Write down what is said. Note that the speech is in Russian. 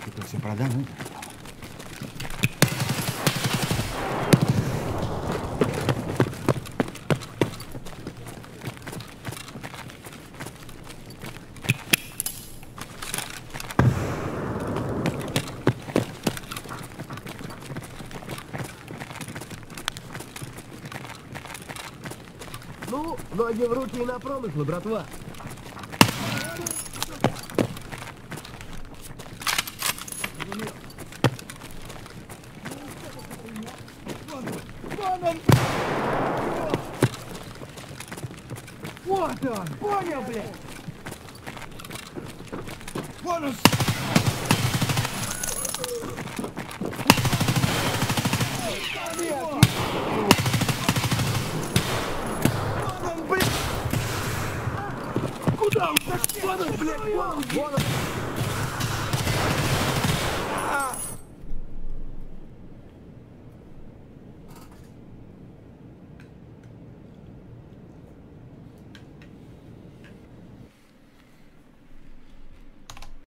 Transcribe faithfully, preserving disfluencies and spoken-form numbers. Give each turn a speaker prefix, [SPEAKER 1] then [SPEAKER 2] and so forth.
[SPEAKER 1] Это все продано.
[SPEAKER 2] Ну, ноги в руки и на промыслы, братва.
[SPEAKER 3] Вон он! Вот он! Понял, блядь! Вон он! Вон он, блядь! Куда он? Вон он, блядь! Вон он!